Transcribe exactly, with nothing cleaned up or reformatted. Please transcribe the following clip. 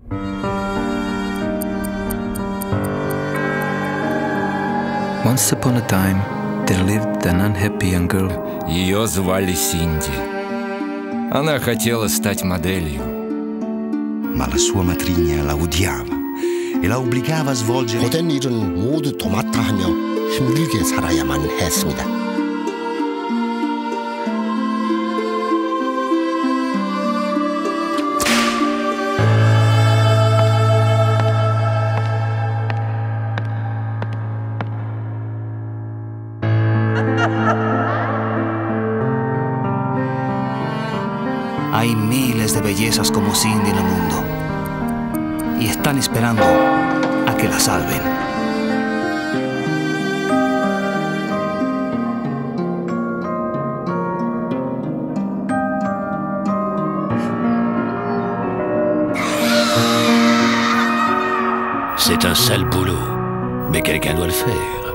Once upon a time, there lived an unhappy young girl. Ее звали Синди. Она хотела стать моделью. Ma la sua matrigna la odiava e la obbligava a svolgere 고된 일은 모두 도맡아 하며 힘들게 살아야만 했습니다. Hay miles de bellezas como Cindy en el mundo y están esperando a que la salven. C'est un sale boulot, mais quelqu'un doit le faire.